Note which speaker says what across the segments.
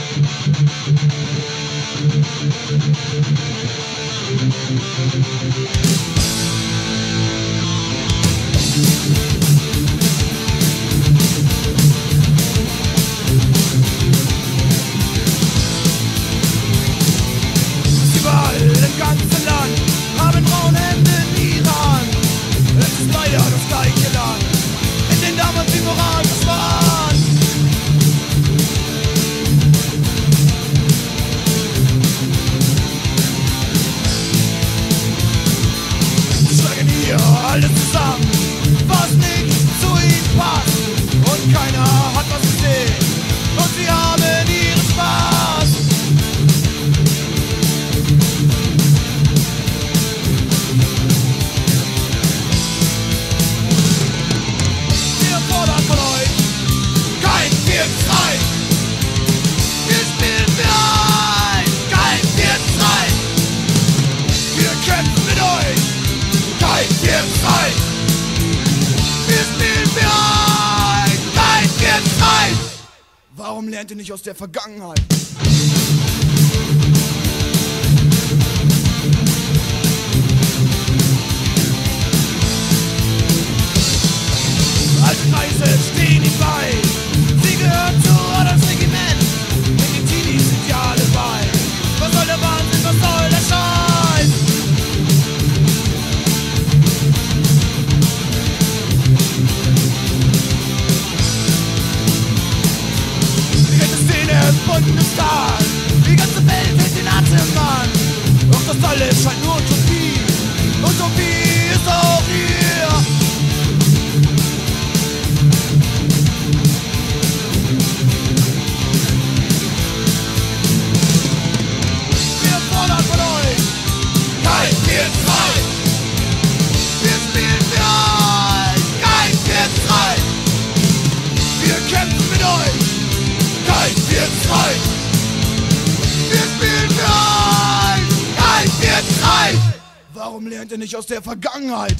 Speaker 1: Überall im ganzen Land haben Braunhemden Iran. Es ist leider das gleiche Land, in dem damals die Moral verschwand. Sie schlagen hier alles zusammen, was nicht zu ihnen passt. Und keiner hat was gesehen, und sie haben ihren Spaß. Wir fordern von euch kein 4-3. Wir spielen für ein, kein 4-3. Wir kämpfen mit euch, kein 4-3. Wir spielen für ein, kein 4-3. Warum lernt ihr nicht aus der Vergangenheit? Alte Kreise stehen ihm bei. Sie gehören zu Adams Regiment. Denn die Teenies sind ja alle bei. Was soll der Wahnsinn, was soll der Scheiß? Die ganze Szene im Bundestag, die ganze Welt hält den Atem an. Doch das alles scheint nur Utopie. Utopie ist auch hier. Wir fordern von euch kein 4-3. Wir spielen für euch kein 4-3. Wir kämpfen mit euch kein 4-3. Wir spielen für euch kein 4-3. Warum lernt ihr nicht aus der Vergangenheit?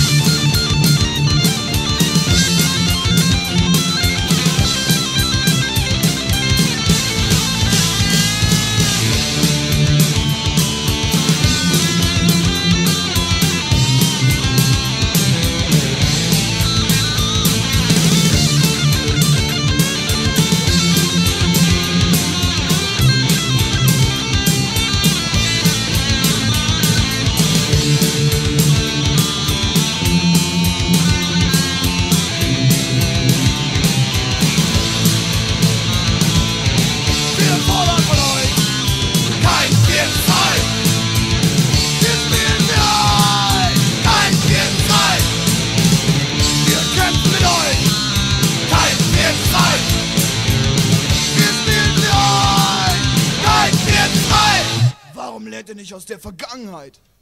Speaker 1: Wir fordern von euch kein 4-3. Wir spielen für euch kein 4-3. Wir kämpfen mit euch kein 4-3. Wir spielen für euch kein 4-3. Warum lernt ihr nicht aus der Vergangenheit?